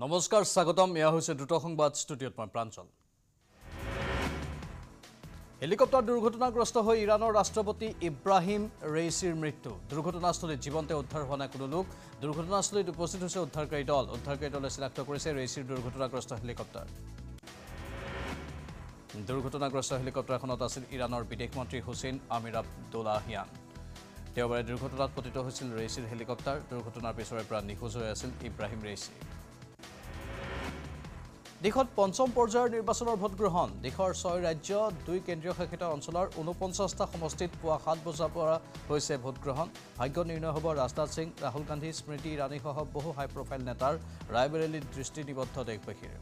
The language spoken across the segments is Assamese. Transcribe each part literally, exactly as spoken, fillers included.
নমস্কাৰ স্বাগতম ইয়া হৈছে দ্ৰুত সংবাদ ষ্টুডিঅ'ত মই প্ৰাঞ্জল হেলিকপ্টাৰ দুৰ্ঘটনাগ্ৰস্ত হৈ ইৰানৰ ৰাষ্ট্ৰপতি ইব্ৰাহিম ৰেইছিৰ মৃত্যু দুৰ্ঘটনাস্থলীত জীৱন্তে উদ্ধাৰ হোৱা নাই কোনো লোক দুৰ্ঘটনাস্থলীত উপস্থিত হৈছে উদ্ধাৰকাৰী দল উদ্ধাৰকাৰী দলে চিনাক্ত কৰিছে ৰেইছিৰ দুৰ্ঘটনাগ্ৰস্ত হেলিকপ্টাৰ দুৰ্ঘটনাগ্ৰস্ত হেলিকপ্টাৰখনত আছিল ইৰানৰ বিদেশ মন্ত্ৰী হুছেইন আমিৰ আব্দুলাহিয়ান দেওবাৰে দুৰ্ঘটনাত পতিত হৈছিল ৰেইছিৰ হেলিকপ্টাৰ দুৰ্ঘটনাৰ পিছৰে পৰা নিখোজ হৈ আছিল ইব্ৰাহিম ৰেইছি দেশত পঞ্চম পৰ্যায়ৰ নিৰ্বাচনৰ ভোট গ্ৰহণ দেশৰ ছয় ৰাজ্য দুই কেন্দ্ৰীয় শাসিত অঞ্চলৰ ঊনপঞ্চাছটা সমষ্টিত পুৱা সাত বজাৰ পৰা হৈছে ভোট গ্ৰহণ ভাগ্য নিৰ্ণয় হ'ব ৰাজনাথ সিং ৰাহুল গান্ধী স্মৃতি ইৰাণী সহ বহু হাই প্ৰফাইল নেতাৰ ৰায়বেৰেলীত দৃষ্টি নিবদ্ধ দেশবাসীৰ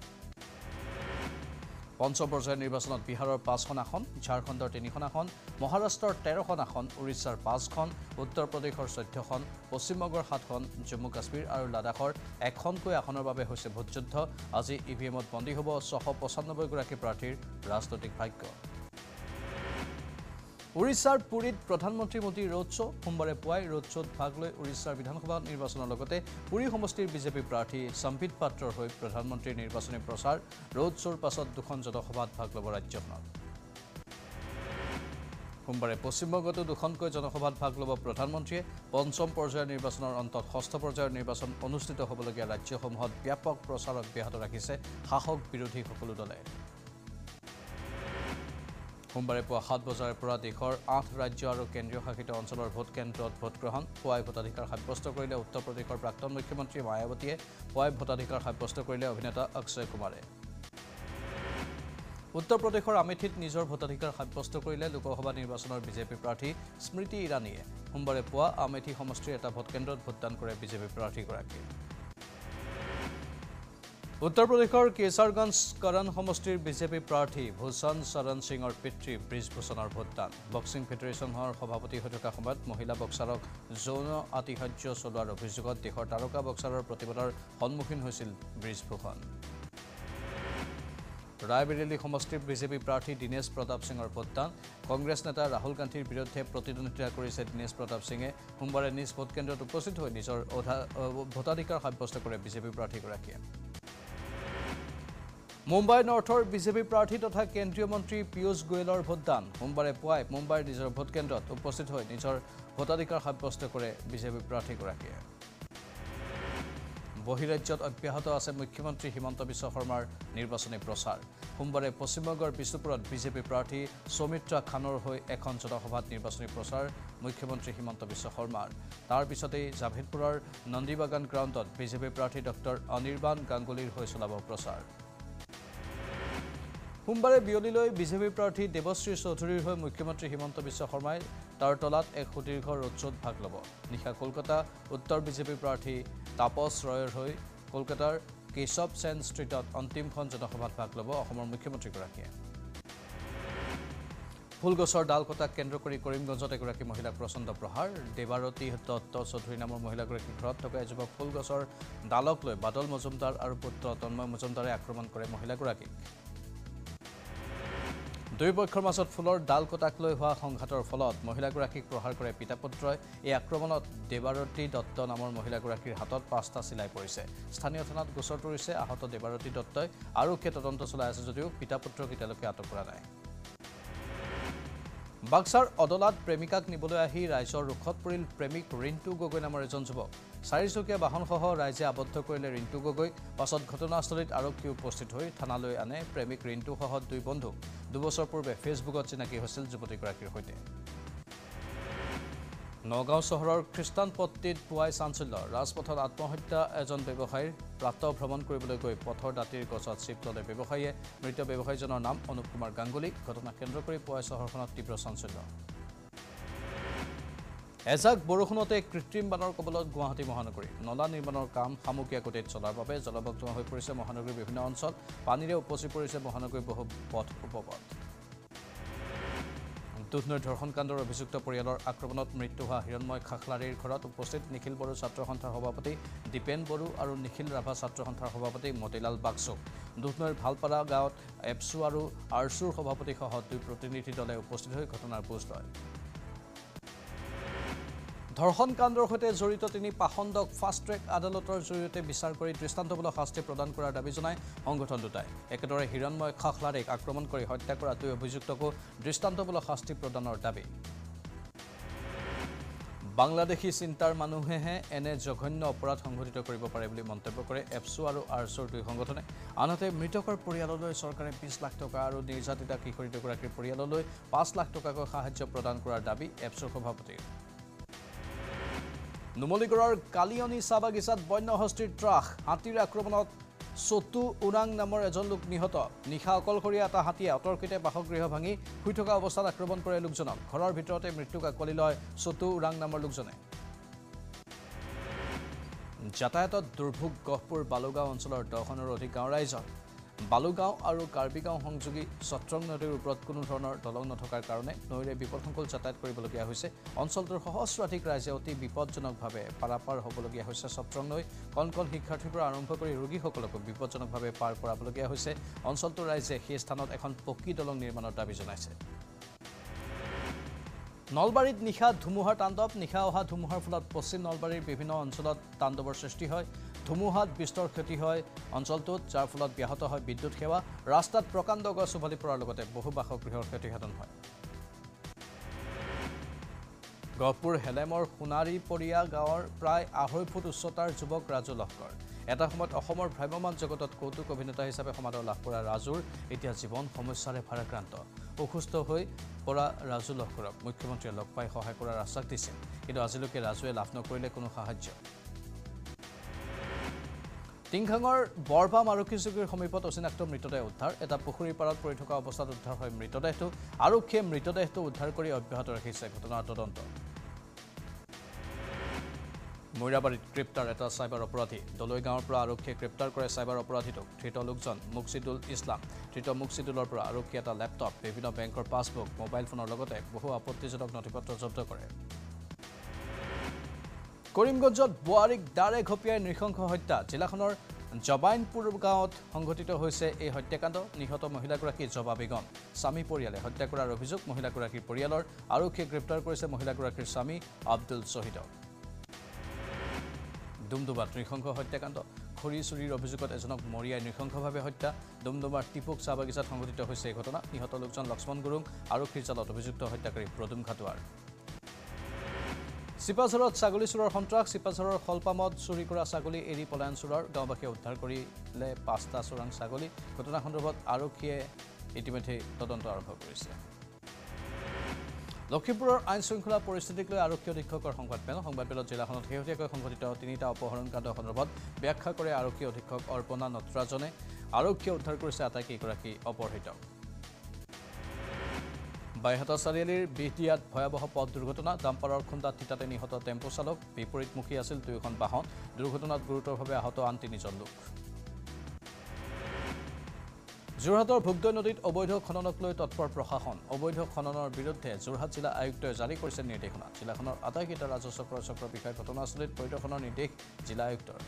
পঞ্চম পৰ্যায়ৰ নিৰ্বাচনত বিহাৰৰ পাঁচখন আসন ঝাৰখণ্ডৰ তিনিখন আসন মহাৰাষ্ট্ৰৰ তেৰখন আসন উৰিষ্যাৰ পাঁচখন উত্তৰ প্ৰদেশৰ চৈধ্যখন পশ্চিমবংগৰ সাতখন জম্মু কাশ্মীৰ আৰু লাডাখৰ এখনকৈ আসনৰ বাবে হৈছে ভোটযুদ্ধ আজি ইভিএমত বন্দী হ'ব ছশ পঁচানব্বৈ গৰাকী প্ৰাৰ্থীৰ ৰাজনৈতিক ভাগ্য উৰিষ্যাৰ পুৰীত প্ৰধানমন্ত্ৰী মোদী ৰোড শ্ব' সোমবাৰে পুৱাই ৰোড শ্ব'ত ভাগ লৈ উৰিষ্যাৰ বিধানসভা নিৰ্বাচনৰ লগতে পুৰী সমষ্টিৰ বিজেপি প্ৰাৰ্থী সম্বিত পাত্ৰৰ হৈ প্ৰধানমন্ত্ৰীৰ নিৰ্বাচনী প্ৰচাৰ ৰোড শ্ব'ৰ পাছত দুখন জনসভাত ভাগ ল'ব ৰাজ্যখনত সোমবাৰে পশ্চিমবংগতো দুখনকৈ জনসভাত ভাগ ল'ব প্ৰধানমন্ত্ৰীয়ে পঞ্চম পৰ্যায়ৰ নিৰ্বাচনৰ অন্তত ষষ্ঠ পৰ্যায়ৰ নিৰ্বাচন অনুষ্ঠিত হ'বলগীয়া ৰাজ্যসমূহত ব্যাপক প্ৰচাৰ অব্যাহত ৰাখিছে শাসক বিৰোধী সকলো দলে সোমবাৰে পুৱা সাত বজাৰ পৰা দেশৰ আঠ ৰাজ্য আৰু কেন্দ্ৰীয় শাসিত অঞ্চলৰ ভোট কেন্দ্ৰত ভোটগ্ৰহণ পুৱাই ভোটাধিকাৰ সাব্যস্ত কৰিলে উত্তৰ প্ৰদেশৰ প্ৰাক্তন মুখ্যমন্ত্ৰী মায়াৱতীয়ে পুৱাই ভোটাধিকাৰ সাব্যস্ত কৰিলে অভিনেতা অক্ষয় কুমাৰে উত্তৰ প্ৰদেশৰ আমেথিত নিজৰ ভোটাধিকাৰ সাব্যস্ত কৰিলে লোকসভা নিৰ্বাচনৰ বিজেপি প্ৰাৰ্থী স্মৃতি ইৰাণীয়ে সোমবাৰে পুৱা আমেথি সমষ্টিৰ এটা ভোটকেন্দ্ৰত ভোটদান কৰে বিজেপি প্ৰাৰ্থীগৰাকীয়ে উত্তৰ প্ৰদেশৰ কেশৰগঞ্জ কৰণ সমষ্টিৰ বিজেপি প্ৰাৰ্থী ভূষণ চৰণ সিঙৰ পিতৃ ব্ৰিজভূষণৰ ভোটদান বক্সিং ফেডাৰেশ্যনৰ সভাপতি হৈ থকা সময়ত মহিলা বক্সাৰক যৌন আতিশয্য চলোৱাৰ অভিযোগত দেশৰ তাৰকা বক্সাৰৰ প্ৰতিবাদৰ সন্মুখীন হৈছিল ব্ৰিজভূষণ ৰায়বেৰেলী সমষ্টিৰ বিজেপি প্ৰাৰ্থী দীনেশ প্ৰতাপ সিঙৰ ভোটদান কংগ্ৰেছ নেতা ৰাহুল গান্ধীৰ বিৰুদ্ধে প্ৰতিদ্বন্দ্বিতা কৰিছে দীনেশ প্ৰতাপ সিঙে সোমবাৰে নিজ ভোটকেন্দ্ৰত উপস্থিত হৈ নিজৰ ভোটাধিকাৰ সাব্যস্ত কৰে বিজেপি প্ৰাৰ্থীগৰাকীয়ে মুম্বাই নৰ্থৰ বিজেপি প্ৰাৰ্থী তথা কেন্দ্ৰীয় মন্ত্ৰী পীয়ুষ গোয়েলৰ ভোটদান সোমবাৰে পুৱাই মুম্বাইৰ নিজৰ ভোটকেন্দ্ৰত উপস্থিত হৈ নিজৰ ভোটাধিকাৰ সাব্যস্ত কৰে বিজেপি প্ৰাৰ্থীগৰাকীয়ে বহিৰাজ্যত অব্যাহত আছে মুখ্যমন্ত্ৰী হিমন্ত বিশ্ব শৰ্মাৰ নিৰ্বাচনী প্ৰচাৰ সোমবাৰে পশ্চিমবংগৰ বিষ্ণুপুৰত বিজেপি প্ৰাৰ্থী সৌমিত্ৰা খানৰ হৈ এখন জনসভাত নিৰ্বাচনী প্ৰচাৰ মুখ্যমন্ত্ৰী হিমন্ত বিশ্ব শৰ্মাৰ তাৰ পিছতেই জাভেদপুৰৰ নন্দীবাগান গ্ৰাউণ্ডত বিজেপি প্ৰাৰ্থী ডক্টৰ অনিৰ্বাণ গাংগুলীৰ হৈ চলাব প্ৰচাৰ সোমবাৰে বিয়লিলৈ বিজেপি প্ৰাৰ্থী দেৱশ্ৰী চৌধুৰীৰ হৈ মুখ্যমন্ত্ৰী হিমন্ত বিশ্ব শৰ্মাই তাৰতলাত এক সুদীৰ্ঘ ৰোড শ্ব'ত ভাগ ল'ব নিশা কলকাতা উত্তৰ বিজেপি প্ৰাৰ্থী তাপস ৰয়ৰ হৈ কলকাতাৰ কেশৱ সেন ষ্ট্ৰীটত অন্তিমখন জনসভাত ভাগ ল'ব অসমৰ মুখ্যমন্ত্ৰীগৰাকীয়ে ফুলগছৰ ডাল কটাক কেন্দ্ৰ কৰি কৰিমগঞ্জত এগৰাকী মহিলাক প্ৰচণ্ড প্ৰহাৰ দেৱাৰতী দত্ত চৌধুৰী নামৰ মহিলাগৰাকীৰ ঘৰত থকা এজোপা ফুলগছৰ ডালক লৈ বাদল মজুমদাৰ আৰু পুত্ৰ তন্ময় মজুমদাৰে আক্ৰমণ কৰে মহিলাগৰাকীক দুই পক্ষৰ মাজত ফুলৰ ডাল কটাক লৈ হোৱা সংঘাতৰ ফলত মহিলাগৰাকীক প্ৰহাৰ কৰে পিতা পুত্ৰই এই আক্ৰমণত দেৱাৰতী দত্ত নামৰ মহিলাগৰাকীৰ হাতত পাঁচটা চিলাই পৰিছে স্থানীয় থানাত গোচৰ তৰিছে আহত দেৱাৰতী দত্তই আৰক্ষীয়ে তদন্ত চলাই আছে যদিও পিতা পুত্ৰক এতিয়ালৈকে আটক কৰা নাই বাক্সাৰ অদলাত প্ৰেমিকাক নিবলৈ আহি ৰাইজৰ ৰোষত পৰিল প্ৰেমিক ৰিণ্টু গগৈ নামৰ এজন যুৱক চাৰিচকীয়া বাহনসহ ৰাইজে আবদ্ধ কৰিলে ৰিণ্টু গগৈ পাছত ঘটনাস্থলীত আৰক্ষী উপস্থিত হৈ থানালৈ আনে প্ৰেমিক ৰিণ্টুসহ দুই বন্ধুক দুবছৰ পূৰ্বে ফেচবুকত চিনাকি হৈছিল যুৱতীগৰাকীৰ সৈতে নগাঁও চহৰৰ খ্ৰীষ্টান পট্টিত পুৱাই চাঞ্চল্য ৰাজপথত আত্মহত্যা এজন ব্যৱসায়ীৰ প্ৰাতঃ ভ্ৰমণ কৰিবলৈ গৈ পথৰ দাঁতিৰ গছত চিপ ল'লে ব্যৱসায়ীয়ে মৃত ব্যৱসায়ীজনৰ নাম অনুপ কুমাৰ গাংগুলী ঘটনা কেন্দ্ৰ কৰি পুৱাই চহৰখনত তীব্ৰ চাঞ্চল্য এজাক বৰষুণতে কৃত্ৰিম বানৰ কবলত গুৱাহাটী মহানগৰী নলা নিৰ্মাণৰ কাম সামগ্ৰিক গতিত চলাৰ বাবে জলমগ্ন হৈ পৰিছে মহানগৰীৰ বিভিন্ন অঞ্চল পানীৰে উপচি পৰিছে মহানগৰীৰ বহু পথ উপপথ দুধনৈৰ ধৰ্ষণকাণ্ডৰ অভিযুক্ত পৰিয়ালৰ আক্ৰমণত মৃত্যু হোৱা হিৰণময় খাখলাৰীৰ ঘৰত উপস্থিত নিখিল বড়ো ছাত্ৰ সন্থাৰ সভাপতি দীপেন বড়ো আৰু নিখিল ৰাভা ছাত্ৰ সন্থাৰ সভাপতি মতিলাল বাগচু দুধনৈৰ ভালপাৰা গাঁৱত এপছু আৰু আৰচুৰ সভাপতিসহ দুই প্ৰতিনিধি দলে উপস্থিত হৈ ঘটনাৰ বুজ লয় ধৰ্ষণ কাণ্ডৰ সৈতে জড়িত তিনি পাখণ্ডক ফাষ্ট ট্ৰেক আদালতৰ জৰিয়তে বিচাৰ কৰি দৃষ্টান্তমূলক শাস্তি প্ৰদান কৰাৰ দাবী জনাই সংগঠন দুটাই একেদৰে হিৰণময় খাখলাৰীক আক্ৰমণ কৰি হত্যা কৰা দুই অভিযুক্তকো দৃষ্টান্তমূলক শাস্তি প্ৰদানৰ দাবী বাংলাদেশী চিন্তাৰ মানুহেহে এনে জঘন্য অপৰাধ সংঘটিত কৰিব পাৰে বুলি মন্তব্য কৰে এফছু আৰু আৰছুৰ দুই সংগঠনে আনহাতে মৃতকৰ পৰিয়াললৈ চৰকাৰে বিশ লাখ টকা আৰু নিৰ্যাতিতা কিশোৰী দুগৰাকীৰ পৰিয়াললৈ পাঁচ লাখ টকাকৈ সাহায্য প্ৰদান কৰাৰ দাবী এফছুৰ সভাপতিৰ নুমলীগড়ৰ কালিয়নী চাহ বাগিচাত বন্যহস্তীৰ ত্ৰাস হাতীৰ আক্ৰমণত চতু উৰাং নামৰ এজন লোক নিহত নিশা অকলশৰীয়া এটা হাতীয়ে অতৰ্কিতে বাসগৃহ ভাঙি শুই থকা অৱস্থাত আক্ৰমণ কৰে লোকজনক ঘৰৰ ভিতৰতে মৃত্যুক আকোৱালি লয় চতু উৰাং নামৰ লোকজনে যাতায়াতত দুৰ্ভোগ গহপুৰ বালুগাঁও অঞ্চলৰ দহখনৰ অধিক গাঁও ৰাইজৰ বালুগাঁও আৰু কাৰ্বিগাঁও সংযোগী সত্ৰং নদীৰ ওপৰত কোনো ধৰণৰ দলং নথকাৰ কাৰণে নৈৰে বিপদসংকুল যাতায়াত কৰিবলগীয়া হৈছে অঞ্চলটোৰ সহস্ৰাধিক ৰাইজে অতি বিপদজনকভাৱে পাৰাপাৰ হ'বলগীয়া হৈছে সত্ৰং নৈ কণ কণ শিক্ষাৰ্থীৰ পৰা আৰম্ভ কৰি ৰোগীসকলকো বিপদজনকভাৱে পাৰ কৰাবলগীয়া হৈছে অঞ্চলটোৰ ৰাইজে সেই স্থানত এখন পকী দলং নিৰ্মাণৰ দাবী জনাইছে নলবাৰীত নিশা ধুমুহাৰ তাণ্ডৱ নিশা অহা ধুমুহাৰ ফলত পশ্চিম নলবাৰীৰ বিভিন্ন অঞ্চলত তাণ্ডৱৰ সৃষ্টি হয় ধুমুহাত বিস্তৰ ক্ষতি হয় অঞ্চলটোত যাৰ ফলত ব্যাহত হয় বিদ্যুৎ সেৱা ৰাস্তাত প্ৰকাণ্ড গছ উভালি পৰাৰ লগতে বহু বাসগৃহৰ ক্ষতিসাধন হয় গহপুৰ হেলেমৰ সোণাৰীপৰীয়া গাঁৱৰ প্ৰায় আঢ়ৈ ফুট উচ্চতাৰ যুৱক ৰাজু লহকৰ এটা সময়ত অসমৰ ভ্ৰাম্যমান জগতত কৌতুক অভিনেতা হিচাপে সমাদৰ লাভ কৰা ৰাজুৰ এতিয়া জীৱন সমস্যাৰে ভাৰাক্ৰান্ত অসুস্থ হৈ পৰা ৰাজু লহকৰক মুখ্যমন্ত্ৰীয়ে লগ পাই সহায় কৰাৰ আশ্বাস দিছিল কিন্তু আজিলৈকে ৰাজুৱে লাভ নকৰিলে কোনো সাহায্য টিংখাঙৰ বৰবাম আৰক্ষী চকীৰ সমীপত অচিনাক্ত মৃতদেহ উদ্ধাৰ এটা পুখুৰীৰ পাৰত পৰি থকা অৱস্থাত উদ্ধাৰ হয় মৃতদেহটো আৰক্ষীয়ে মৃতদেহটো উদ্ধাৰ কৰি অব্যাহত ৰাখিছে ঘটনাৰ তদন্ত মৈৰাবাৰীত গ্ৰেপ্তাৰ এটা চাইবাৰ অপৰাধী দলৈ গাঁৱৰ পৰা আৰক্ষীয়ে গ্ৰেপ্তাৰ কৰে চাইবাৰ অপৰাধীটোক ধৃত লোকজন মুকছিদুল ইছলাম ধৃত মুকছিদুলৰ পৰা আৰক্ষীয়ে এটা লেপটপ বিভিন্ন বেংকৰ পাছবুক মোবাইল ফোনৰ লগতে বহু আপত্তিজনক নথিপত্ৰ জব্দ কৰে কৰিমগঞ্জত বোৱাৰীক দাৰে ঘপিয়াই নৃশংস হত্যা জিলাখনৰ জবাইনপুৰ গাঁৱত সংঘটিত হৈছে এই হত্যাকাণ্ড নিহত মহিলাগৰাকী জবা বেগম স্বামী পৰিয়ালে হত্যা কৰাৰ অভিযোগ মহিলাগৰাকীৰ পৰিয়ালৰ আৰক্ষীয়ে গ্ৰেপ্তাৰ কৰিছে মহিলাগৰাকীৰ স্বামী আব্দুল শহীদক ডুমডুমাত নৃশংস হত্যাকাণ্ড খৰি চুৰিৰ অভিযোগত এজনক মৰিয়াই নৃশংসভাৱে হত্যা ডুমডুমাৰ টিপুক চাহ বাগিচাত সংঘটিত হৈছে এই ঘটনা নিহত লোকজন লক্ষ্মণ গুৰুং আৰক্ষীৰ জালত অভিযুক্ত হত্যাকাৰী প্ৰদুম খাটুৱাৰ চিপাঝাৰত ছাগলী চোৰৰ সন্ত্ৰাস চিপাঝাৰৰ খলপামত চুৰি কৰা ছাগলী এৰি পলায়ন চোৰৰ গাঁওবাসীয়ে উদ্ধাৰ কৰিলে পাঁচটা চোৰাং ছাগলী ঘটনা সন্দৰ্ভত আৰক্ষীয়ে ইতিমধ্যে তদন্ত আৰম্ভ কৰিছে লখিমপুৰৰ আইন শৃংখলা পৰিস্থিতিক লৈ আৰক্ষী অধীক্ষকৰ সংবাদমেল সংবাদমেলত জিলাখনত শেহতীয়াকৈ সংঘটিত তিনিটা অপহৰণ কাণ্ড সন্দৰ্ভত ব্যাখ্যা কৰে আৰক্ষী অধীক্ষক অৰ্পণা নটৰাজনে আৰক্ষীয়ে উদ্ধাৰ কৰিছে আটাইকেইগৰাকী অপহৃতক বাইহাটা চাৰিআলিৰ বিহদিয়াত ভয়াবহ পথ দুৰ্ঘটনা ডাম্পাৰৰ খুন্দাত থিতাতে নিহত টেম্পো চালক বিপৰীতমুখী আছিল দুয়োখন বাহন দুৰ্ঘটনাত গুৰুতৰভাৱে আহত আন তিনিজন লোক যোৰহাটৰ ভোগদৈ নদীত অবৈধ খননক লৈ তৎপৰ প্ৰশাসন অবৈধ খননৰ বিৰুদ্ধে যোৰহাট জিলা আয়ুক্তই জাৰি কৰিছে নিৰ্দেশনা জিলাখনৰ আটাইকেইটা ৰাজহ চক্ৰৰ চক্ৰ বিষয়া ঘটনাস্থলীত পৰিদৰ্শনৰ নিৰ্দেশ জিলা আয়ুক্তৰ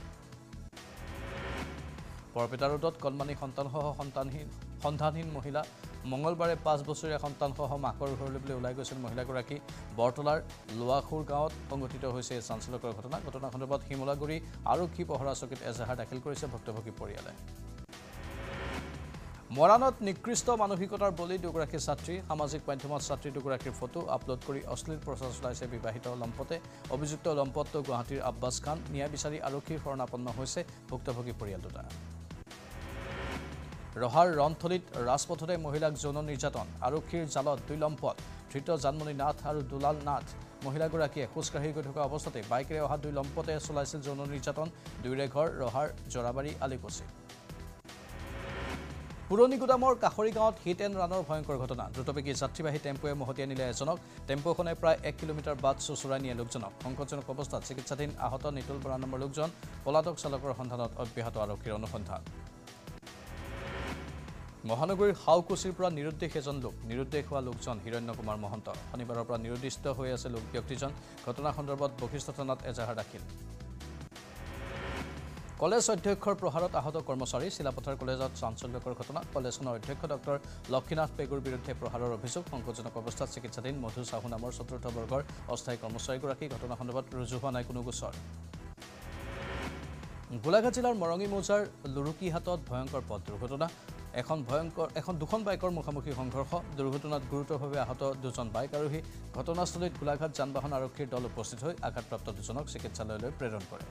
বৰপেটা ৰোডত কলমানী সন্তানসহ সন্তানহীন সন্ধানহীন মহিলা মঙলবাৰে পাঁচ বছৰীয়া সন্তানসহ মাকৰ ঘৰলৈ বুলি ওলাই গৈছিল মহিলাগৰাকী বৰতলাৰ লোৱাখুৰ গাঁৱত সংঘটিত হৈছে এই চাঞ্চল্যকৰ ঘটনা ঘটনা সন্দৰ্ভত শিমলাগুৰি আৰক্ষী পহৰা চকীত এজাহাৰ দাখিল কৰিছে ভুক্তভোগী পৰিয়ালে মৰাণত নিকৃষ্ট মানসিকতাৰ বলি দুগৰাকী ছাত্ৰী সামাজিক মাধ্যমত ছাত্ৰী দুগৰাকীৰ ফটো আপলোড কৰি অশ্লীল প্ৰচাৰ চলাইছে বিবাহিত লম্পতে অভিযুক্ত লম্পটটো গুৱাহাটীৰ আব্বাছ খান ন্যায় বিচাৰি আৰক্ষীৰ শৰণাপন্ন হৈছে ভুক্তভোগী পৰিয়াল দুটা ৰহাৰ ৰনথলীত ৰাজপথতে মহিলাক যৌন নিৰ্যাতন আৰক্ষীৰ জালত দুই লম্পট ধৃত জানমণি নাথ আৰু দুলাল নাথ মহিলাগৰাকীয়ে খোজকাঢ়ি গৈ থকা অৱস্থাতে বাইকেৰে অহা দুই লম্পটে চলাইছিল যৌন নিৰ্যাতন দুয়োৰে ঘৰ ৰহাৰ জৰাবাৰী আলিকুছি পুৰণি গুদামৰ কাষৰী গাঁৱত হিট এণ্ড ৰানৰ ভয়ংকৰ ঘটনা দ্ৰুতবেগী যাত্ৰীবাহী টেম্পোৱে মহতিয়াই নিলে এজনক টেম্পোখনে প্ৰায় এক কিলোমিটাৰ বাট চোচৰাই নিয়ে লোকজনক সংকটজনক অৱস্থাত চিকিৎসাধীন আহত নিতুল বৰা নামৰ লোকজন পলাতক চালকৰ সন্ধানত অব্যাহত আৰক্ষীৰ অনুসন্ধান মহানগৰীৰ হাউকুছিৰ পৰা নিৰুদ্দেশ এজন লোক নিৰুদ্দেশ হোৱা লোকজন হিৰণ্য কুমাৰ মহন্ত শনিবাৰৰ পৰা নিৰুদ্দিষ্ট হৈ আছে লোক ব্যক্তিজন ঘটনা সন্দৰ্ভত বশিষ্ঠ থানাত এজাহাৰ দাখিল কলেজ অধ্যক্ষৰ প্ৰহাৰত আহত কৰ্মচাৰী চিলাপথাৰ কলেজত চাঞ্চল্যকৰ ঘটনা কলেজখনৰ অধ্যক্ষ ডক্টৰ লক্ষীনাথ পেগুৰ বিৰুদ্ধে প্ৰহাৰৰ অভিযোগ সংকটজনক অৱস্থাত চিকিৎসাধীন মধু সাহু নামৰ চতুৰ্থ বৰ্গৰ অস্থায়ী কৰ্মচাৰীগৰাকী ঘটনা সন্দৰ্ভত ৰুজু হোৱা নাই কোনো গোচৰ গোলাঘাট জিলাৰ মৰঙী মৌজাৰ লুৰুকিহাটত ভয়ংকৰ পথ দুৰ্ঘটনা এখন ভয়ংকৰ এখন দুখন বাইকৰ মুখামুখি সংঘৰ্ষ দুৰ্ঘটনাত গুৰুতৰভাৱে আহত দুজন বাইক আৰোহী ঘটনাস্থলীত গোলাঘাট যান-বাহন আৰক্ষীৰ দল উপস্থিত হৈ আঘাতপ্ৰাপ্ত দুজনক চিকিৎসালয়লৈ প্ৰেৰণ কৰে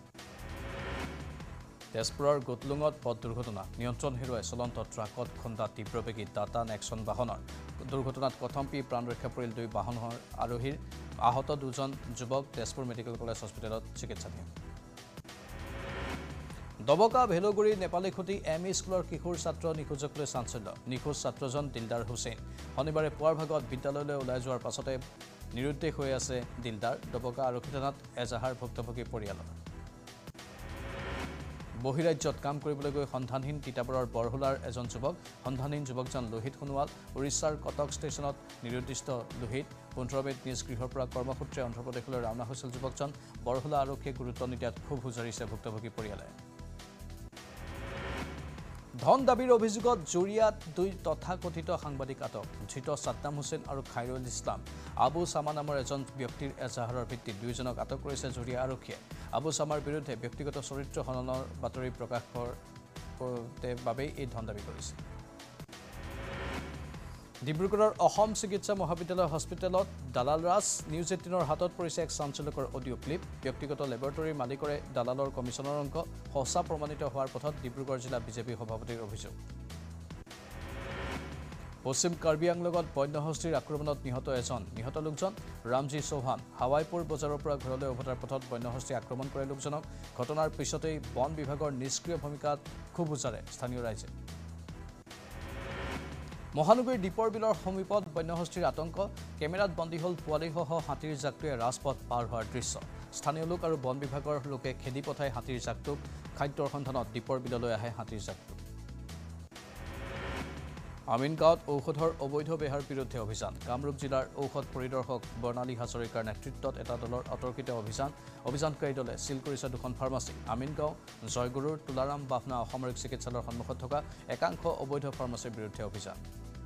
তেজপুৰৰ গোটলুঙত পথ দুৰ্ঘটনা নিয়ন্ত্ৰণ হেৰুৱাই চলন্ত ট্ৰাকত খুন্দা তীব্ৰবেগী টাটা নেক্সন বাহনৰ দুৰ্ঘটনাত কথম্পি প্ৰাণ ৰক্ষা পৰিল দুই বাহনৰ আৰোহীৰ আহত দুজন যুৱক তেজপুৰ মেডিকেল কলেজ হস্পিটেলত চিকিৎসাধীন দবকা ভেলগুৰি নেপালী খুটি এম ই স্কুলৰ কিশোৰ ছাত্ৰ নিখোজক লৈ চাঞ্চল্য নিখোজ ছাত্ৰজন দিলদাৰ হুছেইন শনিবাৰে পুৱাৰ ভাগত বিদ্যালয়লৈ ওলাই যোৱাৰ পাছতে নিৰুদ্দেশ হৈ আছে দিলদাৰ দবকা আৰক্ষী থানাত এজাহাৰ ভুক্তভোগী পৰিয়ালৰ বহিৰাজ্যত কাম কৰিবলৈ গৈ সন্ধানহীন তিতাবৰৰ বৰহোলাৰ এজন যুৱক সন্ধানহীন যুৱকজন লোহিত সোণোৱাল উৰিষ্যাৰ কটক ষ্টেচনত নিৰুদ্দিষ্ট লোহিত পোন্ধৰ মে'ত নিজ গৃহৰ পৰা কৰ্মসূত্ৰে অন্ধ্ৰপ্ৰদেশলৈ ৰাওনা হৈছিল যুৱকজন বৰহোলা আৰক্ষীয়ে গুৰুত্ব নিদিয়াত ক্ষোভ উজাৰিছে ভুক্তভোগী পৰিয়ালে ধন দাবীৰ অভিযোগত জুৰিয়াত দুই তথাকথিত সাংবাদিক আটক ধৃত সাদ্দাম হুছেইন আৰু খাইৰুল ইছলাম আবু সামা নামৰ এজন ব্যক্তিৰ এজাহাৰৰ ভিত্তিত দুইজনক আটক কৰিছে জুৰিয়া আৰক্ষীয়ে আবু সামাৰ বিৰুদ্ধে ব্যক্তিগত চৰিত্ৰ হননৰ বাতৰি প্ৰকাশ কৰোঁতে বাবেই এই ধন দাবী কৰিছে ডিব্ৰুগড়ৰ অসম চিকিৎসা মহাবিদ্যালয় হস্পিটেলত দালাল ৰাজ নিউজ এইটিনৰ হাতত পৰিছে এক চাঞ্চল্যকৰ অডিঅ' ক্লিপ ব্যক্তিগত লেবৰেটৰীৰ মালিকৰে দালালৰ কমিছনৰ অংক সঁচা প্ৰমাণিত হোৱাৰ পথত ডিব্ৰুগড় জিলা বিজেপি সভাপতিৰ অভিযোগ পশ্চিম কাৰ্বি আংলঙত বন্যহস্তীৰ আক্ৰমণত নিহত এজন নিহত লোকজন ৰামজী চৌহান হাৱাইপুৰ বজাৰৰ পৰা ঘৰলৈ উভতাৰ পথত বন্যহস্তী আক্ৰমণ কৰে লোকজনক ঘটনাৰ পিছতেই বন বিভাগৰ নিষ্ক্ৰিয় ভূমিকাত ক্ষোভ উজাৰে স্থানীয় ৰাইজে মহানগৰীৰ দীপৰ বিলৰ সমীপত বন্যহস্তীৰ আতংক কেমেৰাত বন্দী হ'ল পোৱালিসহ হাতীৰ জাকটোৱে ৰাজপথ পাৰ হোৱাৰ দৃশ্য স্থানীয় লোক আৰু বন বিভাগৰ লোকে খেদি পঠাই হাতীৰ জাকটোক খাদ্যৰ সন্ধানত দীপৰ বিললৈ আহে হাতীৰ জাকটো আমিনগাঁৱত ঔষধৰ অবৈধ বেহাৰ বিৰুদ্ধে অভিযান কামৰূপ জিলাৰ ঔষধ পৰিদৰ্শক বৰ্ণালী হাজৰিকাৰ নেতৃত্বত এটা দলৰ অতৰ্কিত অভিযান অভিযানকাৰী দলে চিল কৰিছে দুখন ফাৰ্মাচী আমিনগাঁও জয়গুৰুৰ তুলাৰাম বাফনা অসামৰিক চিকিৎসালয়ৰ সন্মুখত থকা একাংশ অবৈধ ফাৰ্মাচীৰ বিৰুদ্ধে অভিযান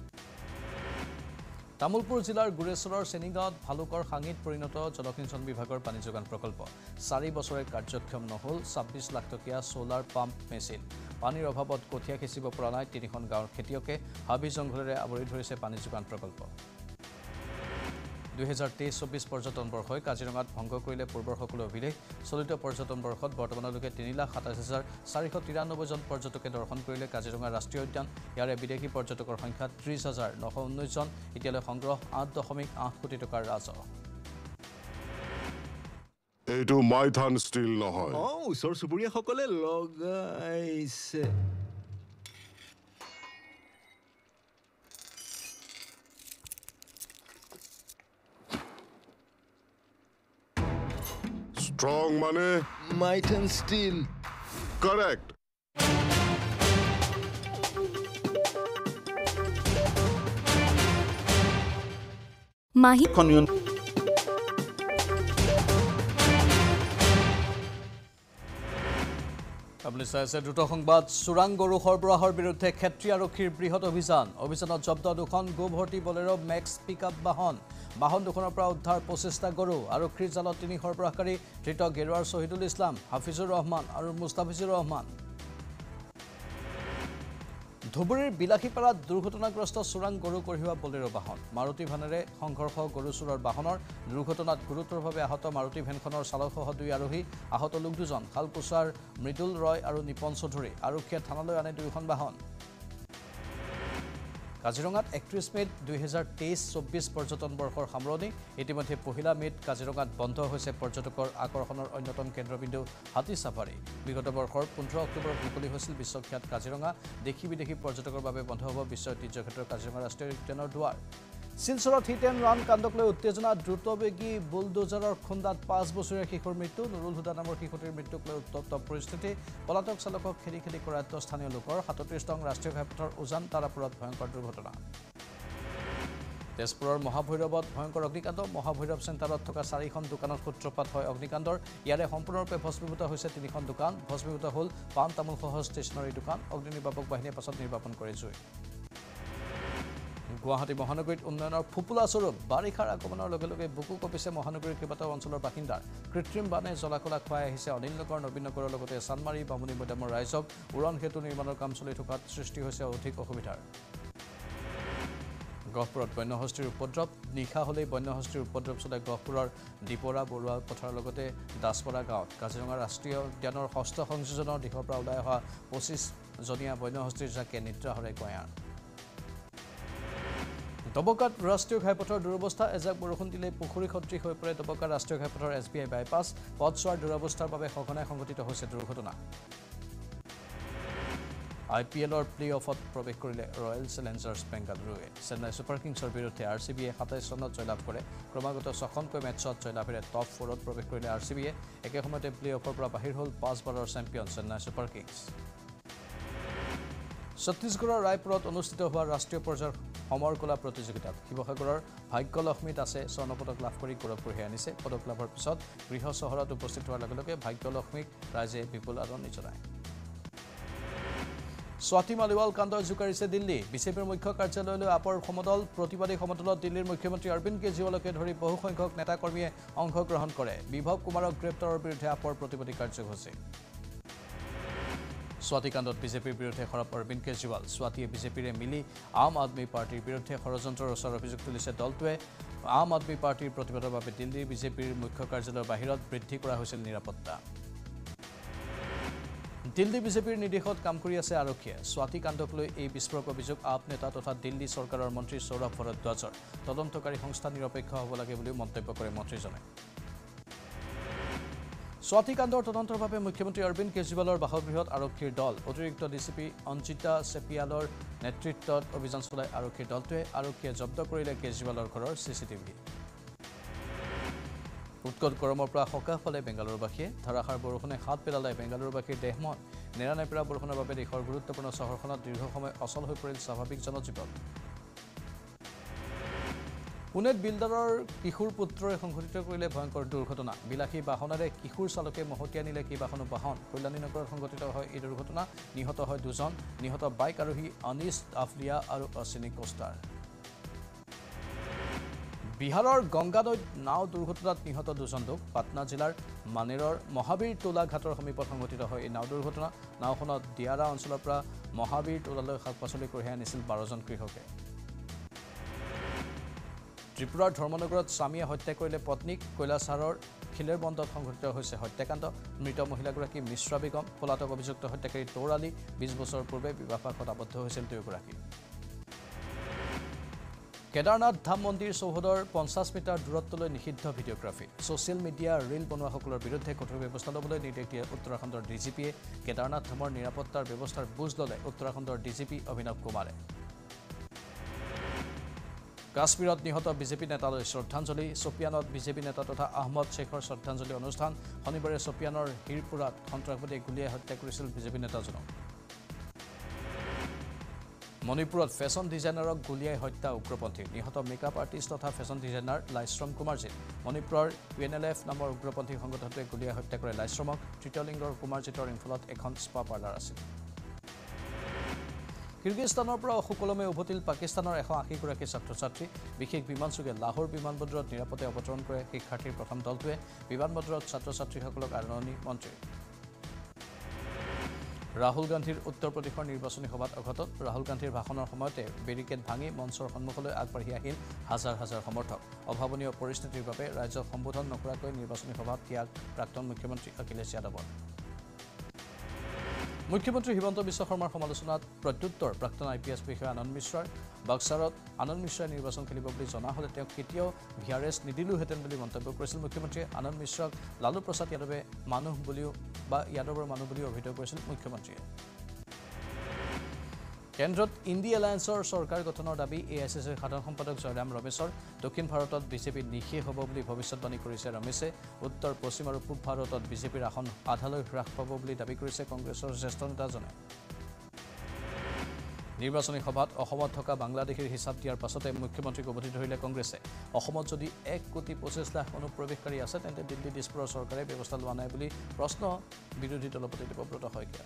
তামুলপুৰ জিলাৰ গুৰেশ্বৰৰ চেনিগাঁৱত ভালুকৰ সাঙিত পৰিণত জলসিঞ্চন বিভাগৰ পানী যোগান প্ৰকল্প চাৰি বছৰে কাৰ্যক্ষম নহল ছাব্বিছ লাখ টকীয়া সোলাৰ পাম্প মেচিন পানীৰ অভাৱত কঠীয়া সিঁচিব পৰা নাই তিনিখন গাঁৱৰ খেতিয়কে হাবি জংঘলেৰে আৱৰি ধৰিছে পানী যোগান প্ৰকল্প দুহেজাৰ তেইছ চৌব্বিছ পৰ্যটন বৰ্ষই কাজিৰঙাত ভংগ কৰিলে পূৰ্বৰ সকলো অভিলেখ চলিত পৰ্যটন বৰ্ষত বৰ্তমানলৈকে তিনি লাখ সাতাইছ হাজাৰ চাৰিশ তিৰান্নব্বৈজন পৰ্যটকে দৰ্শন কৰিলে কাজিৰঙা ৰাষ্ট্ৰীয় উদ্যান ইয়াৰে বিদেশী পৰ্যটকৰ সংখ্যা ত্ৰিছ হাজাৰ নশ ঊনৈছজন এতিয়ালৈ সংগ্ৰহ আঠ দশমিক আঠ কোটি টকাৰ ৰাজহ এইটো মাইথান ষ্টিল নহয় অ ওচৰ চুবুৰীয়াসকলে লগাইছে Strong money. Mighten steel. Correct. Mahi Konyon. আপুনি চাইছে দ্ৰুত সংবাদ চোৰাং গৰু সৰবৰাহৰ বিৰুদ্ধে ক্ষেত্ৰী আৰক্ষীৰ বৃহৎ অভিযান অভিযানত জব্দ দুখন গোভৰ্তি বলেৰো মেক্স পিকআপ বাহন বাহন দুখনৰ পৰা উদ্ধাৰ পঁচিছটা গৰু আৰক্ষীৰ জালত তিনি সৰবৰাহকাৰী ধৃত গেৰুৱাৰ শহীদুল ইছলাম হাফিজুৰ ৰহমান আৰু মুস্তাফিজুৰ ৰহমান ধুবুৰীৰ বিলাসীপাৰাত দুৰ্ঘটনাগ্ৰস্ত চোৰাং গৰু কঢ়িওৱা বলেৰো বাহন মাৰুতি ভেনেৰে সংঘৰ্ষ গৰু চোৰৰ বাহনৰ দুৰ্ঘটনাত গুৰুতৰভাৱে আহত মাৰুতি ভেনখনৰ চালকসহ দুই আৰোহী আহত লোক দুজন খালকুছাৰ মৃদুল ৰয় আৰু নিপন চৌধুৰী আৰক্ষীয়ে থানালৈ আনে দুয়োখন বাহন কাজিৰঙাত একত্ৰিছ মে'ত দুহেজাৰ তেইছ চৌব্বিছ পৰ্যটন বৰ্ষৰ সামৰণি ইতিমধ্যে পহিলা মে'ত কাজিৰঙাত বন্ধ হৈছে পৰ্যটকৰ আকৰ্ষণৰ অন্যতম কেন্দ্ৰবিন্দু হাতী চাফাৰী বিগত বৰ্ষৰ পোন্ধৰ অক্টোবৰত মুকলি হৈছিল বিশ্বখ্যাত কাজিৰঙা দেশী বিদেশী পৰ্যটকৰ বাবে বন্ধ হ'ব বিশ্ব ঐতিহ্য ক্ষেত্ৰৰ কাজিৰঙা ৰাষ্ট্ৰীয় উদ্যানৰ দুৱাৰ শিলচৰত হিট এণ্ড ৰান কাণ্ডক লৈ উত্তেজনা দ্ৰুতবেগী বুলডোজাৰৰ খুন্দাত পাঁচ বছৰীয়া শিশুৰ মৃত্যু নুৰুল হুদা নামৰ শিশুটিৰ মৃত্যুক লৈ উত্তপ্ত পৰিস্থিতি পলাতক চালকক খেদি খেদি কৰায়ত্ব স্থানীয় লোকৰ সাতত্ৰিছ নং ৰাষ্ট্ৰীয় ঘাইপথৰ উজান তাৰাপুৰত ভয়ংকৰ দুৰ্ঘটনা তেজপুৰৰ মহাভৈৰৱত ভয়ংকৰ অগ্নিকাণ্ড মহাভৈৰৱ চেণ্টাৰত থকা চাৰিখন দোকানত সূত্ৰপাত হয় অগ্নিকাণ্ডৰ ইয়াৰে সম্পূৰ্ণৰূপে ভস্মীভূত হৈছে তিনিখন দোকান ভস্মীভূত হ'ল পাণ তামোলসহ ষ্টেচনাৰী দোকান অগ্নি নিৰ্বাপক বাহিনীয়ে পাছত নিৰ্বাপন কৰে জুই গুৱাহাটী মহানগৰীত উন্নয়নৰ ফুপুলা স্বৰূপ বাৰিষাৰ আগমনৰ লগে লগে বুকু কঁপিছে মহানগৰীৰ কেইবাটাও অঞ্চলৰ বাসিন্দাৰ কৃত্ৰিম বানে জ্বলাকলা খুৱাই আহিছে অনিল নগৰ নবীন নগৰৰ লগতে চানমাৰী বামুণী মৈদামৰ ৰাইজক উৰণ সেতু নিৰ্মাণৰ কাম চলি থকাত সৃষ্টি হৈছে অধিক অসুবিধাৰ গহপুৰত বন্যহস্তীৰ উপদ্ৰৱ নিশা হ'লেই বন্যহস্তীৰ উপদ্ৰৱ চলে গহপুৰৰ দীপৰা বৰুৱা পথাৰৰ লগতে দাসপৰা গাঁৱত কাজিৰঙা ৰাষ্ট্ৰীয় উদ্যানৰ ষষ্ঠ সংযোজনৰ দিশৰ পৰা ওলাই অহা পঁচিছ জনীয়া বন্যহস্তীৰ জাকে নিদ্ৰাহৰে কয়াৰ দবকাত ৰাষ্ট্ৰীয় ঘাইপথৰ দুৰৱস্থা এজাক বৰষুণ দিলে পুখুৰী সদৃশ হৈ পৰে দবকা ৰাষ্ট্ৰীয় ঘাইপথৰ এছ বি আই বাইপাছ পথছোৱাৰ দুৰৱস্থাৰ বাবে সঘনাই সংঘটিত হৈছে দুৰ্ঘটনা আই পি এলৰ প্লে অফত প্ৰৱেশ কৰিলে ৰয়েল চেলেঞ্জাৰ্ছ বেংগালুৰুৱে চেন্নাই ছুপাৰ কিংছৰ বিৰুদ্ধে আৰ চি বিয়ে সাতাইছ ৰানত জয়লাভ কৰে ক্ৰমাগত ছখনকৈ মেটছত জয়লাভেৰে টপ ফ'ৰত প্ৰৱেশ কৰিলে আৰ চি বিয়ে একে সময়তে প্লে অফৰ পৰা বাহিৰ হ'ল পাঁচবাৰৰ চেম্পিয়ন চেন্নাই ছুপাৰ কিংছ ছত্তীশগড়ৰ ৰায়পুৰত অনুষ্ঠিত হোৱা ৰাষ্ট্ৰীয় পৰ্যায়ৰ সমৰ কলা প্ৰতিযোগিতাত শিৱসাগৰৰ ভাগ্যলক্ষ্মী দাসে স্বৰ্ণ পদক লাভ কৰি গৌৰৱ কঢ়িয়াই আনিছে পদক লাভৰ পিছত গৃহ চহৰত উপস্থিত হোৱাৰ লগে লগে ভাগ্যলক্ষ্মীক ৰাইজে বিপুল আদৰণি জনায় স্বাতি মালিৱাল কাণ্ডই জোকাৰিছে দিল্লী বিজেপিৰ মুখ্য কাৰ্যালয়লৈ আপৰ সমদল প্ৰতিবাদী সমদলত দিল্লীৰ মুখ্যমন্ত্ৰী অৰবিন্দ কেজৰিৱালকে ধৰি বহু সংখ্যক নেতাকৰ্মীয়ে অংশগ্ৰহণ কৰে বিভৱ কুমাৰক গ্ৰেপ্তাৰৰ বিৰুদ্ধে আপৰ প্ৰতিবাদী কাৰ্যসূচী স্বাতি কাণ্ডত বিজেপিৰ বিৰুদ্ধে সৰব অৰবিন্দ কেজৰিৱাল স্বাতিয়ে বিজেপিৰে মিলি আম আদমী পাৰ্টিৰ বিৰুদ্ধে ষড়যন্ত্ৰৰ ৰচাৰ অভিযোগ তুলিছে দলটোৱে আম আদমী পাৰ্টিৰ প্ৰতিবাদৰ বাবে দিল্লীৰ বিজেপিৰ মুখ্য কাৰ্যালয়ৰ বাহিৰত বৃদ্ধি কৰা হৈছিল নিৰাপত্তা দিল্লী বিজেপিৰ নিৰ্দেশত কাম কৰি আছে আৰক্ষীয়ে স্বাতি কাণ্ডক লৈ এই বিস্ফোৰক অভিযোগ আপ নেতা তথা দিল্লী চৰকাৰৰ মন্ত্ৰী সৌৰভ ভৰদ্বাজৰ তদন্তকাৰী সংস্থা নিৰপেক্ষ হ'ব লাগে বুলিও মন্তব্য কৰে মন্ত্ৰীজনে স্বাতি কাণ্ডৰ তদন্তৰ বাবে মুখ্যমন্ত্ৰী অৰবিন্দ কেজৰিৱালৰ বাসগৃহত আৰক্ষীৰ দল অতিৰিক্ত ডিচিপি অঞ্জিতা চেপিয়ালৰ নেতৃত্বত অভিযান চলাই আৰক্ষীৰ দলটোৱে আৰক্ষীয়ে জব্দ কৰিলে কেজৰিৱালৰ ঘৰৰ চি চি টিভি উৎকট গৰমৰ পৰা সকাহ পালে বেংগালুৰুবাসীয়ে ধাৰাসাৰ বৰষুণে হাত পেলালে বেংগালুৰুবাসীৰ দেহমন নেৰানেপেৰা বৰষুণৰ বাবে দেশৰ গুৰুত্বপূৰ্ণ চহৰখনত দীৰ্ঘ সময় অচল হৈ পৰিল স্বাভাৱিক জনজীৱন পুনেত বিল্ডাৰৰ কিশোৰ পুত্ৰই সংঘটিত কৰিলে ভয়ংকৰ দুৰ্ঘটনা বিলাসী বাহনেৰে কিশোৰ চালকে মহতিয়াই নিলে কেইবাখনো বাহন কল্যাণী নগৰত সংঘটিত হয় এই দুৰ্ঘটনা নিহত হয় দুজন নিহত বাইক আৰোহী অনিছ আফলিয়া আৰু অশ্বিনী কোষ্টাৰ বিহাৰৰ গংগা নৈত নাও দুৰ্ঘটনাত নিহত দুজন লোক পাটনা জিলাৰ মানেৰৰ মহাবীৰ টোলা ঘাটৰ সমীপত সংঘটিত হয় এই নাও দুৰ্ঘটনা নাওখনত দিয়াৰা অঞ্চলৰ পৰা মহাবীৰ টোলালৈ শাক পাচলি কঢ়িয়াই আনিছিল বাৰজন কৃষকে ত্ৰিপুৰাৰ ধৰ্মনগৰত স্বামীয়ে হত্যা কৰিলে পত্নীক কৈলাশহাৰৰ খিলেৰবন্দত সংঘটিত হৈছে হত্যাকাণ্ড মৃত মহিলাগৰাকী মিশ্ৰা বেগম পলাতক অভিযুক্ত হত্যাকাৰী তৌৰ আলী বিশ বছৰ পূৰ্বে বিবাহপাশত আবদ্ধ হৈছিল দুয়োগৰাকী কেদাৰনাথ ধাম মন্দিৰ চৌহদৰ পঞ্চাছ মিটাৰ দূৰত্বলৈ নিষিদ্ধ ভিডিঅ'গ্ৰাফী ছ'চিয়েল মিডিয়া ৰীল বনোৱাসকলৰ বিৰুদ্ধে কঠোৰ ব্যৱস্থা ল'বলৈ নিৰ্দেশ দিয়ে উত্তৰাখণ্ডৰ ডি জি পিয়ে কেদাৰনাথ ধামৰ নিৰাপত্তাৰ ব্যৱস্থাৰ বুজ ল'লে উত্তৰাখণ্ডৰ ডি জি পি অভিনৱ কুমাৰে কাশ্মীৰত নিহত বিজেপি নেতালৈ শ্ৰদ্ধাঞ্জলি ছপিয়ানত বিজেপি নেতা তথা আহমদ শ্বেখৰ শ্ৰদ্ধাঞ্জলি অনুষ্ঠান শনিবাৰে ছপিয়ানৰ হিৰপুৰাত সন্ত্ৰাসবাদীয়ে গুলীয়াই হত্যা কৰিছিল বিজেপি নেতাজনক মণিপুৰত ফেশ্বন ডিজাইনাৰক গুলীয়াই হত্যা উগ্ৰপন্থীৰ নিহত মেকআপ আৰ্টিষ্ট তথা ফেশ্বন ডিজাইনাৰ লাইশ্ৰম কুমাৰজিৎ মণিপুৰৰ ইউ এন এল এফ নামৰ উগ্ৰপন্থী সংগঠনটোৱে গুলীয়াই হত্যা কৰে লাইশ্ৰমক তৃতীয়লিংগৰ কুমাৰজিতৰ ইম্ফলত এখন স্পা পাৰ্লাৰ আছিল কিৰ্গিস্তানৰ পৰা সুকলমে উভতিল পাকিস্তানৰ এশ আশীগৰাকী ছাত্ৰ ছাত্ৰী বিশেষ বিমানযোগে লাহোৰ বিমানবন্দৰত নিৰাপদে অৱতৰণ কৰে শিক্ষাৰ্থীৰ প্ৰথম দলটোৱে বিমানবন্দৰত ছাত্ৰ ছাত্ৰীসকলক আদৰণি মন্ত্ৰী ৰাহুল গান্ধীৰ উত্তৰ প্ৰদেশৰ নিৰ্বাচনী সভাত অঘটন ৰাহুল গান্ধীৰ ভাষণৰ সময়তে বেৰিকেড ভাঙি মঞ্চৰ সন্মুখলৈ আগবাঢ়ি আহিল হাজাৰ হাজাৰ সমৰ্থক অভাৱনীয় পৰিস্থিতিৰ বাবে ৰাজ্যক সম্বোধন নকৰাকৈ নিৰ্বাচনী সভাত ত্যাগ প্ৰাক্তন মুখ্যমন্ত্ৰী অখিলেশ যাদৱৰ মুখ্যমন্ত্ৰী হিমন্ত বিশ্ব শৰ্মাৰ সমালোচনাত প্ৰত্যুত্তৰ প্ৰাক্তন আই পি এছ বিষয়া আনন্দ মিশ্ৰাৰ বাক্সাৰত আনন্দ মিশ্ৰাই নিৰ্বাচন খেলিব বুলি জনা হ'লে তেওঁক কেতিয়াও ভি আৰ এছ নিদিলোহেঁতেন বুলি মন্তব্য কৰিছিল মুখ্যমন্ত্ৰীয়ে আনন্দ মিশ্ৰক লালু প্ৰসাদ যাদৱে মানুহ বুলিও বা যাদৱৰ মানুহ বুলিও অভিহিত কৰিছিল মুখ্যমন্ত্ৰীয়ে কেন্দ্ৰত ইণ্ডি এলায়েন্সৰ চৰকাৰ গঠনৰ দাবী এ আই চি চিৰ সাধাৰণ সম্পাদক জয়ৰাম ৰমেশৰ দক্ষিণ ভাৰতত বিজেপি নিশেষ হ'ব বুলি ভৱিষ্যৎবাণী কৰিছে ৰমেশে উত্তৰ পশ্চিম আৰু পূব ভাৰতত বিজেপিৰ আসন আধালৈ হ্ৰাস পাব বুলি দাবী কৰিছে কংগ্ৰেছৰ জ্যেষ্ঠ নেতাজনে নিৰ্বাচনী সভাত অসমত থকা বাংলাদেশীৰ হিচাপ দিয়াৰ পাছতে মুখ্যমন্ত্ৰীক উভতি ধৰিলে কংগ্ৰেছে অসমত যদি এক কোটি পঁচিছ লাখ অনুপ্ৰৱেশকাৰী আছে তেন্তে দিল্লী দিছপুৰৰ চৰকাৰে ব্যৱস্থা লোৱা নাই বুলি প্ৰশ্ন বিৰোধী দলপতি দেৱব্ৰত শইকীয়া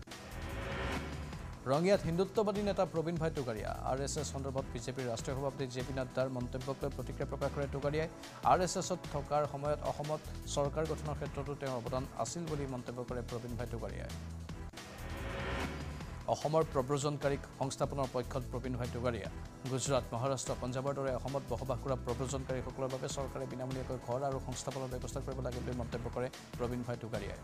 ৰঙিয়াত হিন্দুত্ববাদী নেতা প্ৰবীণ ভাই টুকাৰিয়া আৰ এছ এছ সন্দৰ্ভত বিজেপিৰ ৰাষ্ট্ৰীয় সভাপতি জে পি নাড্ডাৰ মন্তব্যক লৈ প্ৰতিক্ৰিয়া প্ৰকাশ কৰে টুকাৰিয়াই আৰ এছ এছত থকাৰ সময়ত অসমত চৰকাৰ গঠনৰ ক্ষেত্ৰতো তেওঁৰ অৱদান আছিল বুলি মন্তব্য কৰে প্ৰবীণ ভাই টুকাৰিয়াই অসমৰ প্ৰব্ৰজনকাৰীক সংস্থাপনৰ পক্ষত প্ৰবীণ ভাই টুকাৰিয়া গুজৰাট মহাৰাষ্ট্ৰ পঞ্জাৱৰ দৰে অসমত বসবাস কৰা প্ৰব্ৰজনকাৰীসকলৰ বাবে চৰকাৰে বিনামূলীয়াকৈ ঘৰ আৰু সংস্থাপনৰ ব্যৱস্থা কৰিব লাগে বুলি মন্তব্য কৰে প্ৰবীণ ভাই টুকাৰিয়াই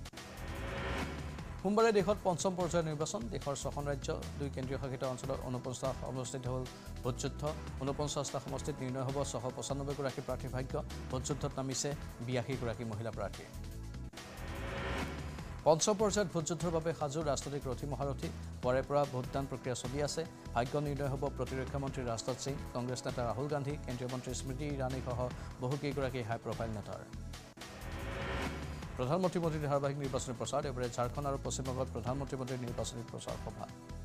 সোমবাৰে দেশত পঞ্চম পৰ্যায়ৰ নিৰ্বাচন দেশৰ ছখন ৰাজ্য দুই কেন্দ্ৰীয় শাসিত অঞ্চলত ঊনপঞ্চাছ সমষ্টিত হ'ল ভোটযুদ্ধ ঊনপঞ্চাছটা সমষ্টিত নিৰ্ণয় হ'ব ছশ পঁচানব্বৈ গৰাকী প্ৰাৰ্থীৰ ভাগ্য ভোটযুদ্ধত নামিছে বিয়াশী গৰাকী মহিলা প্ৰাৰ্থী পঞ্চম পৰ্যায়ত ভোটযুদ্ধৰ বাবে সাজু ৰাজনৈতিক ৰথী মহাৰথী পৰে পৰা ভোটদান প্ৰক্ৰিয়া চলি আছে ভাগ্য নিৰ্ণয় হ'ব প্ৰতিৰক্ষা মন্ত্ৰী ৰাজনাথ সিং কংগ্ৰেছ নেতা ৰাহুল গান্ধী কেন্দ্ৰীয় মন্ত্ৰী স্মৃতি ইৰাণীসহ বহুকেইগৰাকী হাই প্ৰফাইল নেতাৰ প্ৰধানমন্ত্ৰী মোদীৰ ধাৰাবাহিক নিৰ্বাচনী প্ৰচাৰ এবাৰে ঝাৰখণ্ড আৰু পশ্চিমবংগত প্ৰধানমন্ত্ৰী মোদীৰ নিৰ্বাচনী প্ৰচাৰ সভা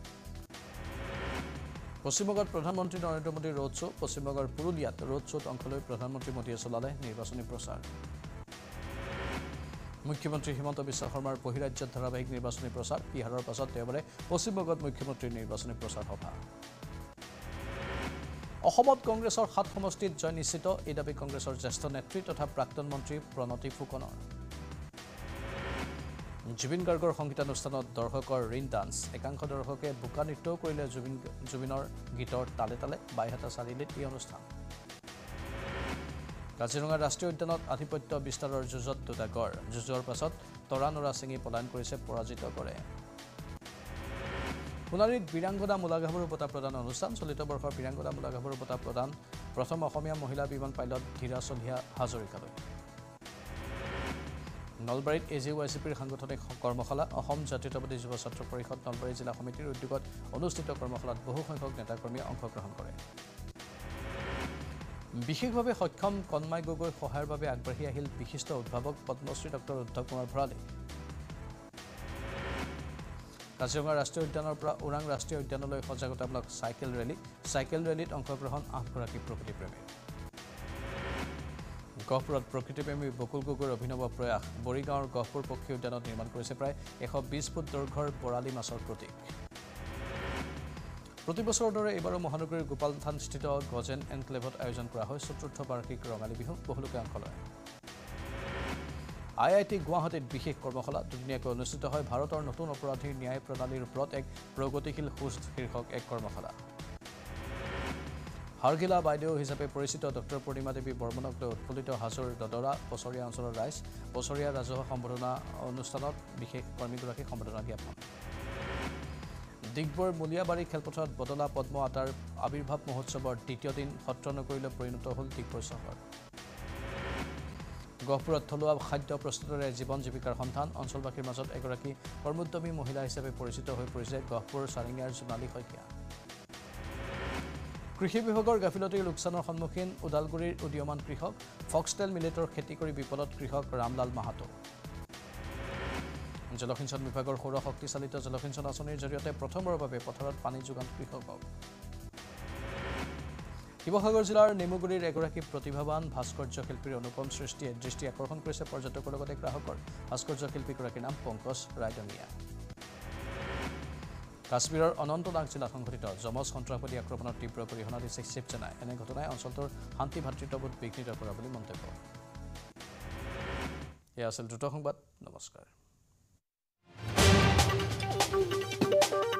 পশ্চিমবংগত প্ৰধানমন্ত্ৰী নৰেন্দ্ৰ মোদীৰ ৰোড শ্ব' পশ্চিমবংগৰ পুৰুলিয়াত ৰোড শ্ব'ত অংশ লৈ প্ৰধানমন্ত্ৰী মোদীয়ে চলালে নিৰ্বাচনী প্ৰচাৰ মুখ্যমন্ত্ৰী হিমন্ত বিশ্ব শৰ্মাৰ বহিৰাজ্যত ধাৰাবাহিক নিৰ্বাচনী প্ৰচাৰ বিহাৰৰ পাছত দেওবাৰে পশ্চিমবংগত মুখ্যমন্ত্ৰীৰ নিৰ্বাচনী প্ৰচাৰ সভা অসমত কংগ্ৰেছৰ সাত সমষ্টিত জয় নিশ্চিত এই দাবী কংগ্ৰেছৰ জ্যেষ্ঠ নেত্ৰী তথা প্ৰাক্তন মন্ত্ৰী প্ৰণতি ফুকনৰ জুবিন গাৰ্গৰ সংগীতানুষ্ঠানত দৰ্শকৰ ৰিন ডান্স একাংশ দৰ্শকে বোকা নৃত্যও কৰিলে জুবিন জুবিনৰ গীতৰ তালে তালে বাইহাটা চাৰিআলিত এই অনুষ্ঠান কাজিৰঙা ৰাষ্ট্ৰীয় উদ্যানত আধিপত্য বিস্তাৰৰ যুঁজত দুটা গড় যুঁজৰ পাছত তৰা নৰা ছিঙি পলায়ন কৰিছে পৰাজিত কৰে সোণাৰীত বীৰাংগনা মূলাগাভৰু বঁটা প্ৰদান অনুষ্ঠান চলিত বৰ্ষৰ বীৰাংগনা মূলাগাভৰু বঁটা প্ৰদান প্ৰথম অসমীয়া মহিলা বিমান পাইলট ধীৰা চলিহা হাজৰিকালৈ নলবাৰীত এ জি ৱাই চি পিৰ সাংগঠনিক কৰ্মশালা অসম জাতীয়তাবাদী যুৱ ছাত্ৰ পৰিষদ নলবাৰী জিলা সমিতিৰ উদ্যোগত অনুষ্ঠিত কৰ্মশালাত বহু সংখ্যক নেতাকৰ্মীয়ে অংশগ্ৰহণ কৰে বিশেষভাৱে সক্ষম কন্মাই গগৈ সহায়ৰ বাবে আগবাঢ়ি আহিল বিশিষ্ট উদ্ভাৱক পদ্মশ্ৰী ডক্টৰ উদ্ধৱ কুমাৰ ভৰালী কাজিৰঙা ৰাষ্ট্ৰীয় উদ্যানৰ পৰা ওৰাং ৰাষ্ট্ৰীয় উদ্যানলৈ সজাগতামূলক চাইকেল ৰেলী চাইকেল ৰেলীত অংশগ্ৰহণ আঠগৰাকী প্ৰকৃতিপ্ৰেমী গহপুৰত প্ৰকৃতিপ্ৰেমী বকুল গগৈৰ অভিনৱ প্ৰয়াস বৰিগাঁৱৰ গহপুৰ পক্ষী উদ্যানত নিৰ্মাণ কৰিছে প্ৰায় এশ বিশ ফুট দৈৰ্ঘ্যৰ বৰালি মাছৰ প্ৰতীক প্ৰতি বছৰৰ দৰে এইবাৰো মহানগৰীৰ গোপালথানস্থিত গজেন এনক্লেভত আয়োজন কৰা হয় চতুৰ্থ বাৰ্ষিক ৰঙালী বিহু বহুলোকে অংশ লয় আই আই টি গুৱাহাটীত বিশেষ কৰ্মশালা দুদিনীয়াকৈ অনুষ্ঠিত হয় ভাৰতৰ নতুন অপৰাধীৰ ন্যায় প্ৰণালীৰ ওপৰত এক প্ৰগতিশীল খোজ শীৰ্ষক এক কৰ্মশালা হাৰগিলা বাইদেউ হিচাপে পৰিচিত ডক্টৰ পূৰ্ণিমা দেৱী বৰ্মনক লৈ উৎফুল্লিত হাজোৰ দদৰা পছৰীয়া অঞ্চলৰ ৰাইজ পছৰীয়া ৰাজহুৱা সম্বৰ্ধনা অনুষ্ঠানত বিশেষ কৰ্মীগৰাকীক সম্বৰ্ধনা জ্ঞাপন ডিগবৈৰ মূলীয়াবাৰী খেলপথাৰত বদলা পদ্ম আটাৰ আৱিৰ্ভাৱ মহোৎসৱৰ দ্বিতীয় দিন সত্ৰ নগৰীলৈ পৰিণত হ'ল ডিগবৈ চহৰ গহপুৰত থলুৱা খাদ্য প্ৰস্তুতৰে জীৱন জীৱিকাৰ সন্ধান অঞ্চলবাসীৰ মাজত এগৰাকী কৰ্মোদ্যমী মহিলা হিচাপে পৰিচিত হৈ পৰিছে গহপুৰ চাৰিঙীয়াৰ জোনালী শইকীয়া কৃষি বিভাগৰ গাফিলতিৰ লোকচানৰ সন্মুখীন ওদালগুৰিৰ উদীয়মান কৃষক ফক্সটেল মিলেটৰ খেতি কৰি বিপদত কৃষক ৰামলাল মাহাতো জলসিঞ্চন বিভাগৰ সৌৰ শক্তিচালিত জলসিঞ্চন আঁচনিৰ জৰিয়তে প্ৰথমবাৰৰ বাবে পথাৰত পানী যোগান কৃষকক শিৱসাগৰ জিলাৰ নেমুগুৰিৰ এগৰাকী প্ৰতিভাৱান ভাস্কৰ্য শিল্পীৰ অনুপম সৃষ্টিয়ে দৃষ্টি আকৰ্ষণ কৰিছে পৰ্যটকৰ লগতে গ্ৰাহকৰ ভাস্কৰ্য শিল্পীগৰাকীৰ নাম পংকজ ৰায়ডঙীয়া কাশ্মীৰৰ অনন্তনাগ জিলাত সংঘটিত যমজ সন্ত্ৰাসবাদী আক্ৰমণত তীব্ৰ গৰিহণা দিছে শিৱসেনাই এনে ঘটনাই অঞ্চলটোৰ শান্তি ভাতৃত্ববোধ বিঘ্নিত কৰা বুলি মন্তব্য এয়া আছিল দ্ৰুত সংবাদ নমস্কাৰ